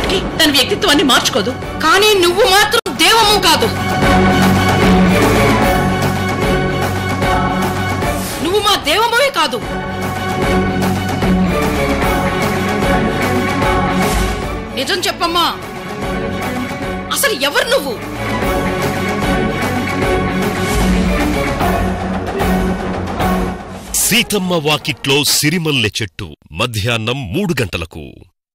మాటకి తన వ్యక్తిత్వాన్ని మార్చుకోదు. కానీ నువ్వు మాత్రం దేవము కాదు. నువ్వు మా దేవమే కాదు. నిజం చెప్పమ్మా, అసలు ఎవరు నువ్వు? సీతమ్మ వాకిట్లో సిరిమల్లె చెట్టు మధ్యాహ్నం 3 గంటలకు.